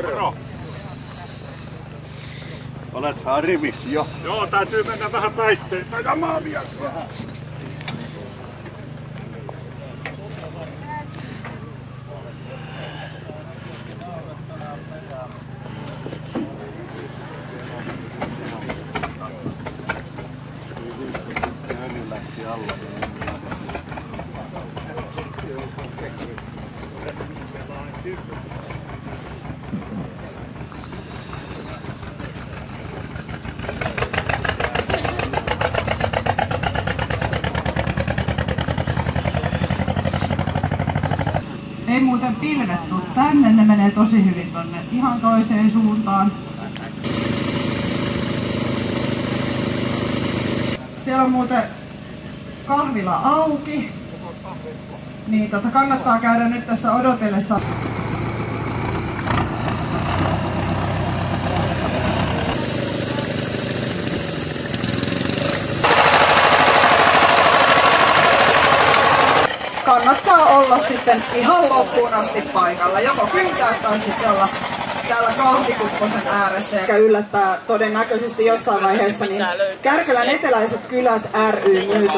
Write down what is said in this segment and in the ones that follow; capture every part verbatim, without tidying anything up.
Moro. Olethan rivissä jo. Joo, täytyy mennä vähän päisteen. Taidaan maaviassa. Ei muuten pilvet tuu tänne, ne menee tosi hyvin tonne ihan toiseen suuntaan. Siellä on muuten kahvila auki, niin tota kannattaa käydä nyt tässä odotellessa. Kannattaa olla sitten ihan loppuun asti paikalla, joko kyntää tai sitten olla täällä kahvikupposen ääressä, joka yllättää todennäköisesti jossain vaiheessa, niin Kärkölän eteläiset kylät ry myyty.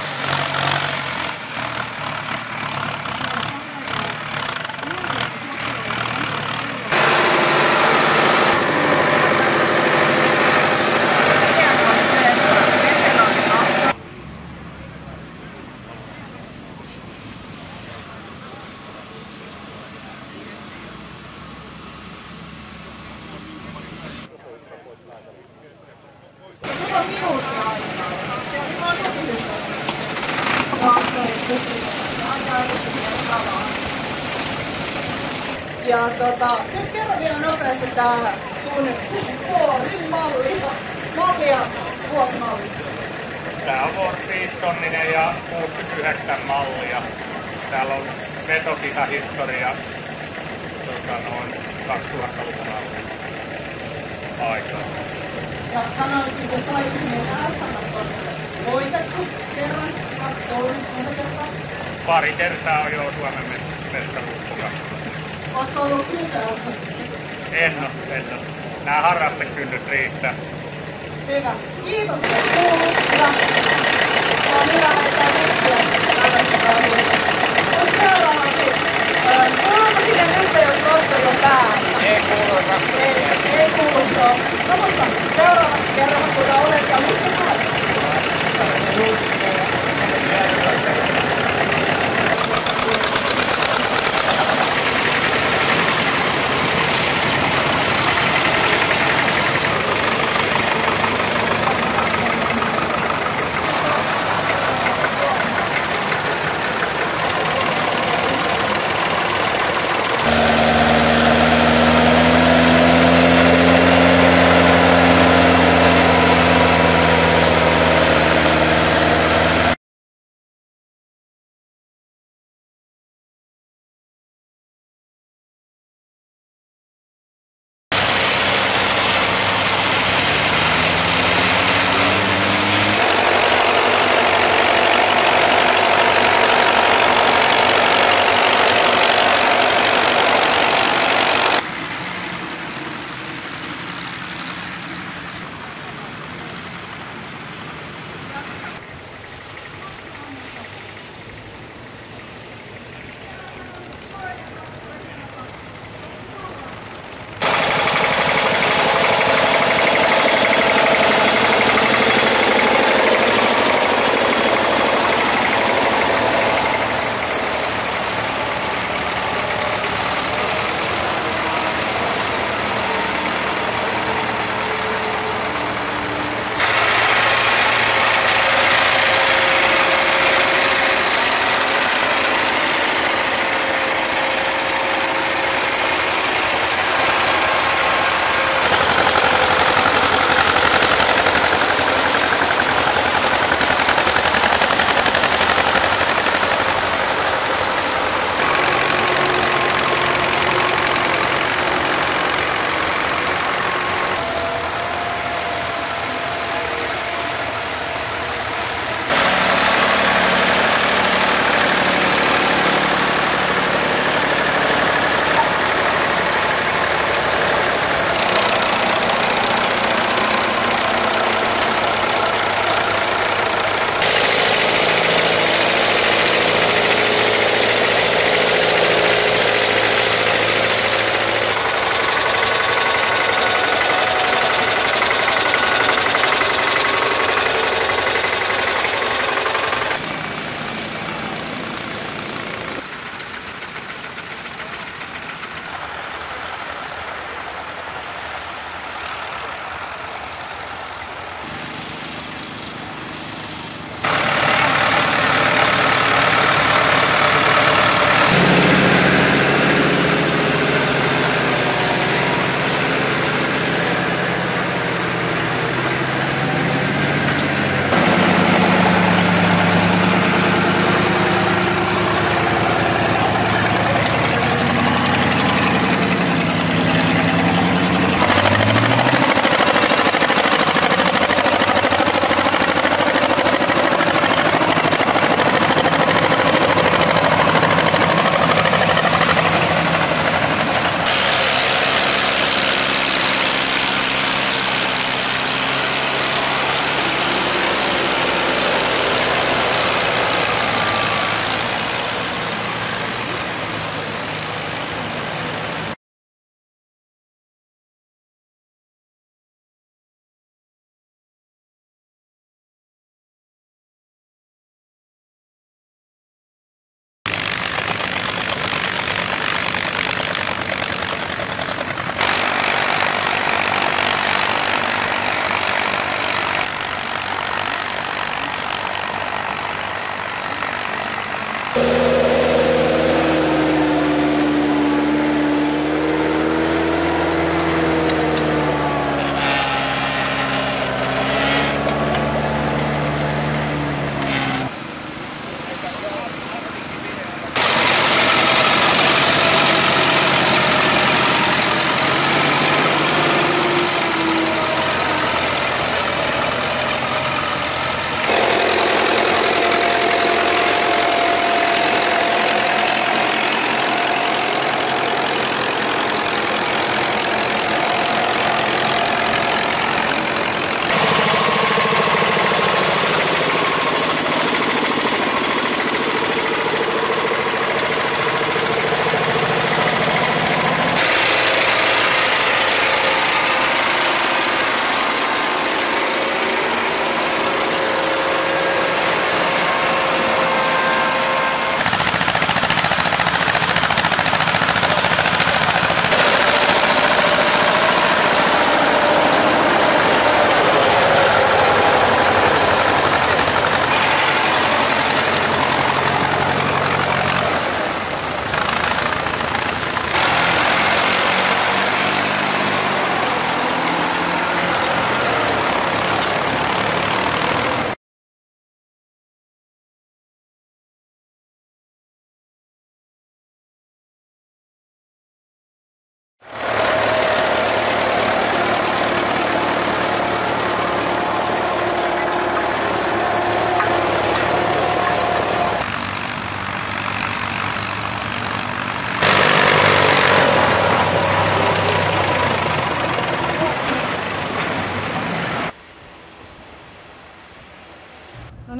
Ja tota, nyt kerron vielä nopeasti tää sun vuorin malli. Malli ja vuosimalli. Tää on Ford viisitonninen ja kuusikymmentäyhdeksän mallia. Täällä on vetokisahistoria tota, noin kaksituhattaluvun alun aikaa. Ja sanoit, että sait meidän S M on voitettu kerran, kaksi, kolme, monta kertaa? Pari kertaa on jo Suomen mestaruuspokassa. Oletko ollut kyntöasemassa? En oo, en oo. Nää harrastekynnyt riittää. Hyvä. Kiitos, että kuulut. Ja on hyvä laittaa nyttiä tällaista alueita. Mutta seuraavaksi, kuuluuko sinne nyt, jos traktori on päällä? Ei kuulu traktori. Ei, ei kuulu se on. No mutta seuraavaksi kerran, kuinka olet ja mistä olet?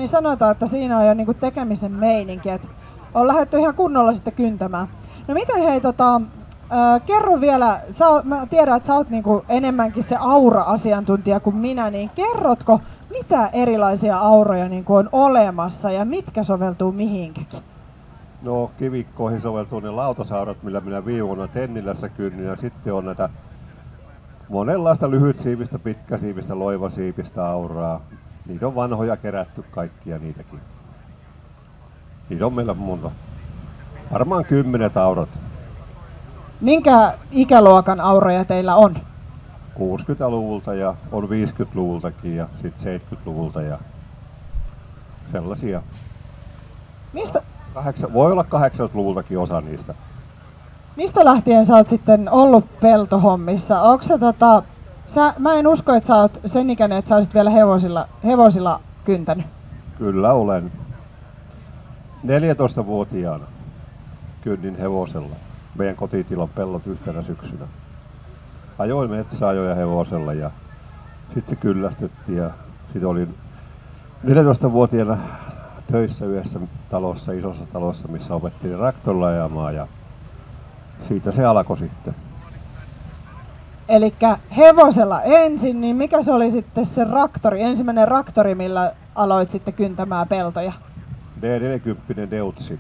niin sanotaan, että siinä on jo niinku tekemisen meininki, että on lähdetty ihan kunnolla sitten kyntämään. No miten hei, tota, äh, kerro vielä, sä, mä tiedän, että sä oot niinku enemmänkin se aura-asiantuntija kuin minä, niin kerrotko, mitä erilaisia auroja niinku on olemassa ja mitkä soveltuu mihinkäkin? No kivikkoihin soveltuu ne lautasaurat, millä minä viime vuonna Tennilässä kynnin, ja sitten on näitä monenlaista lyhytsiivistä, pitkäsiivistä, loivasiivistä auraa. Niitä on vanhoja kerätty kaikkia niitäkin. Niitä on meillä monta. Varmaan kymmenet aurat. Minkä ikäluokan auroja teillä on? kuusikymmentäluvulta ja on viisikymmentäluvultakin ja sitten seitsemänkymmentäluvulta ja sellaisia. Mistä, Kahdeksan, voi olla kahdeksankymmentäluvultakin osa niistä. mistä lähtien sä oot sitten ollut peltohommissa? Onko se tota, sä, mä en usko, että sä oot sen ikäinen, että sä olisit vielä hevosilla, hevosilla kyntänyt. Kyllä olen. neljätoistavuotiaana kynnin hevosella meidän kotitilon pellot yhtenä syksynä. Ajoin metsäajoja hevosella ja sitten se kyllästytti ja sitten olin neljätoistavuotiaana töissä yhdessä talossa, isossa talossa, missä opettiin traktorilla ajamaan ja siitä se alkoi sitten. Elikkä hevosella ensin, niin mikä se oli sitten se traktori, ensimmäinen traktori, millä aloit sitten kyntämään peltoja? D neljäkymmentä Deutsi.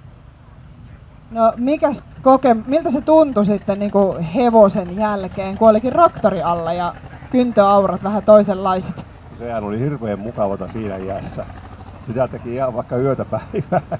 No mikäs koke, miltä se tuntui sitten niin kuin hevosen jälkeen, kun olikin traktori alla ja kyntöaurat vähän toisenlaiset? Sehän oli hirveän mukavata siinä iässä. Sitä teki ihan vaikka yötä päivää.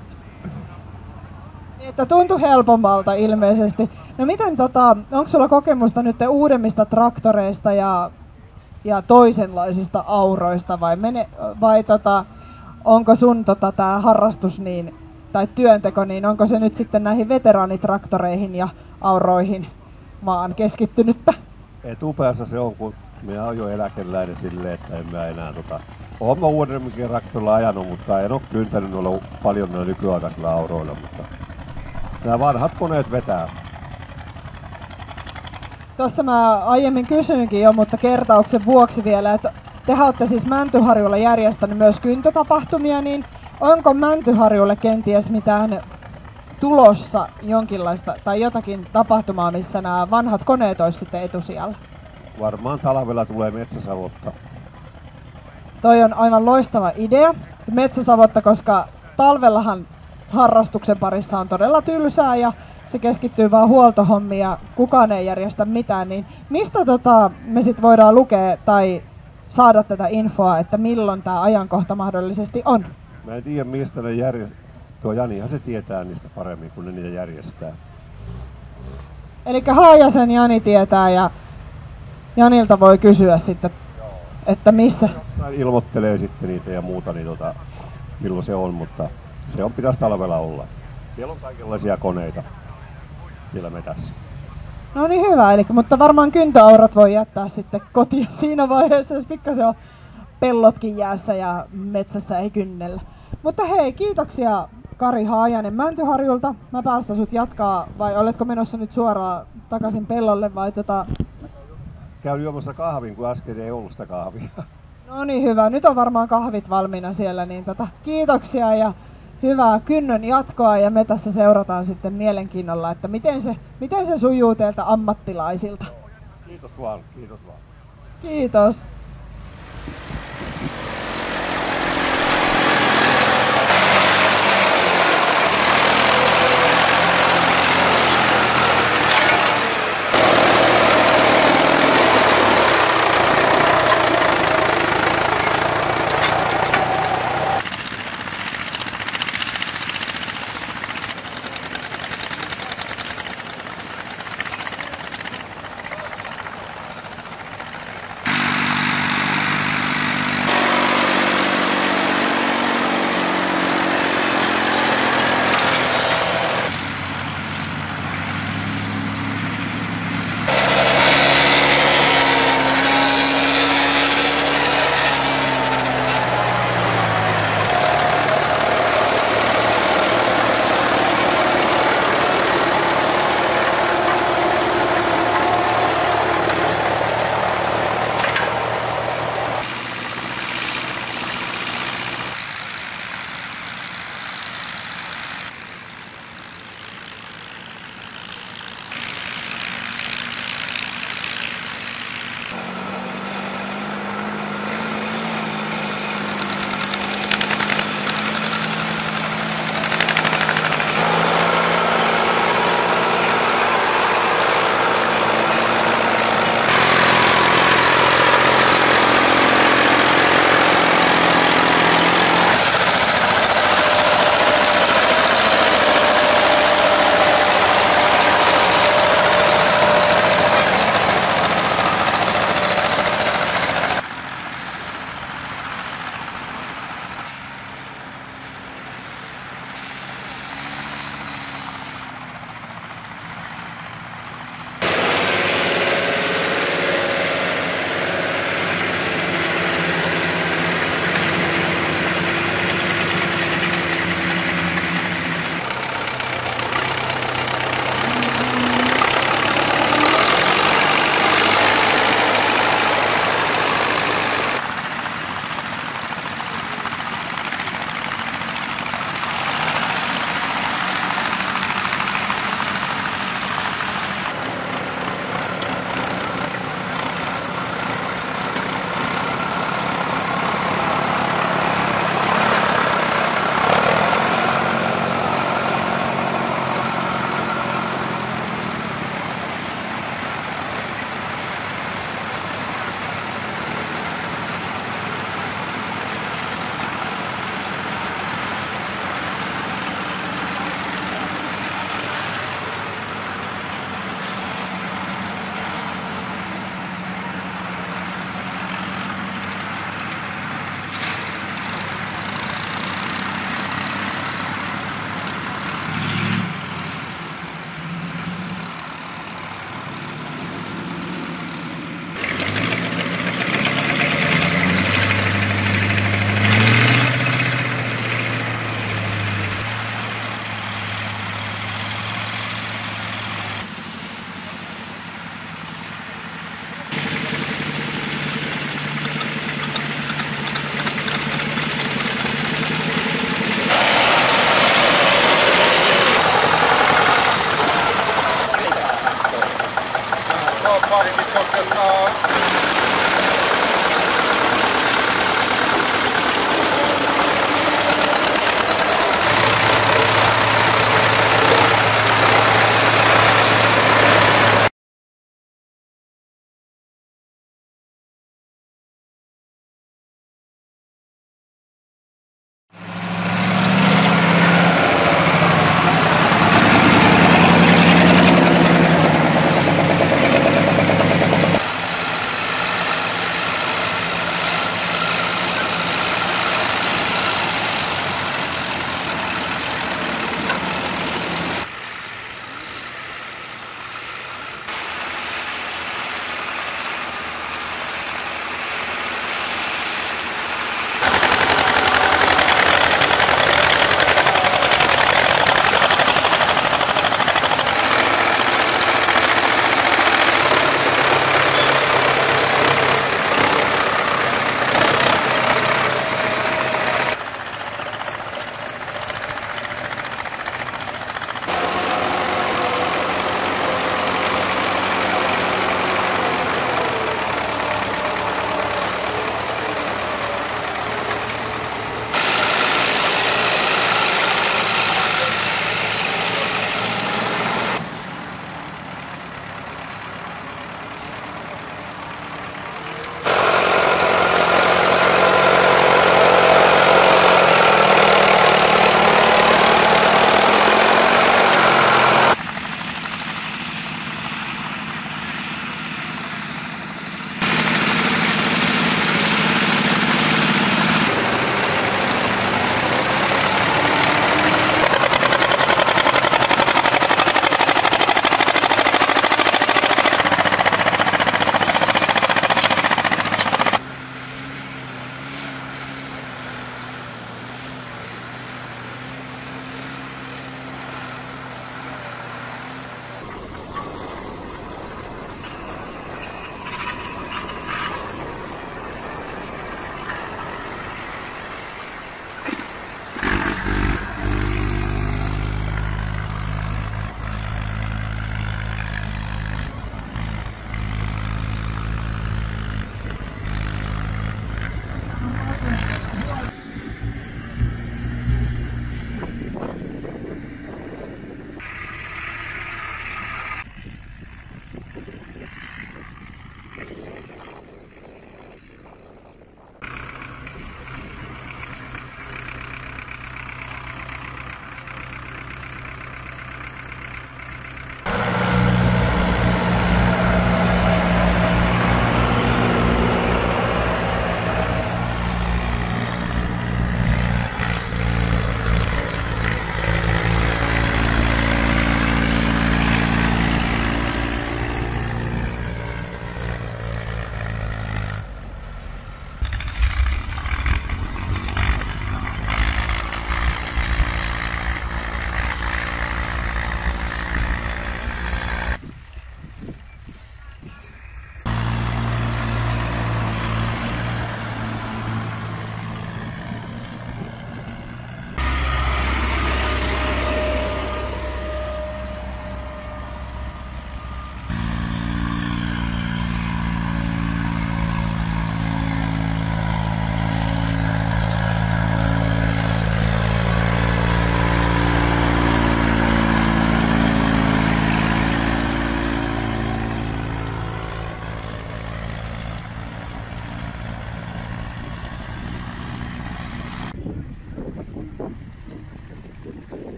Että tuntui helpommalta ilmeisesti. No miten, tota, onko sulla kokemusta nyt uudemmista traktoreista ja, ja toisenlaisista auroista vai, mene, vai tota, onko sun tota, tää harrastus niin, tai työnteko, niin onko se nyt sitten näihin veteraanitraktoreihin ja auroihin vaan keskittynyttä? Etupäässä se on, kun minä olen jo eläkeläinen silleen, että en mä enää tota... Olen mä uudemminkin traktorilla ajanut, mutta en ole kyntänyt noilla paljon noilla nykyaikaisilla auroilla, mutta nämä vanhat koneet vetää. Tuossa mä aiemmin kysyinkin jo, mutta kertauksen vuoksi vielä, että te olette siis Mäntyharjulla järjestänyt myös kyntötapahtumia, niin onko Mäntyharjulle kenties mitään tulossa jonkinlaista tai jotakin tapahtumaa, missä nämä vanhat koneet olisi sitten etusijalla? Varmaan talvella tulee metsäsavotta. Toi on aivan loistava idea, metsäsavotta, koska talvellahan harrastuksen parissa on todella tylsää ja se keskittyy vaan huoltohommiin ja kukaan ei järjestä mitään, niin mistä tota me sit voidaan lukea tai saada tätä infoa, että milloin tämä ajankohta mahdollisesti on? Mä en tiedä mistä ne järjestää. Tuo Janihan se tietää niistä paremmin, kun ne niitä järjestää. Eli Haajasen Jani tietää ja Janilta voi kysyä sitten, että missä? Ilmoittelee sitten niitä ja muuta, niin tota, milloin se on, mutta se on pitäisi talvella olla. Siellä on kaikenlaisia koneita siellä metässä. No niin hyvä, eli, mutta varmaan kyntöaurat voi jättää sitten kotiin siinä vaiheessa, jos pikkasen on pellotkin jäässä ja metsässä ei kynnellä. Mutta hei, kiitoksia Kari Haajanen Mäntyharjulta. Mä päästän sut jatkaa, vai oletko menossa nyt suoraan takaisin pellolle vai tota... Käyn juomassa kahvin, kun äsken ei ollut sitä kahvia. No niin hyvä, nyt on varmaan kahvit valmiina siellä, niin tota, kiitoksia ja hyvää kynnön jatkoa ja me tässä seurataan sitten mielenkiinnolla, että miten se, miten se sujuu teiltä ammattilaisilta. Kiitos vaan, kiitos vaan. Kiitos.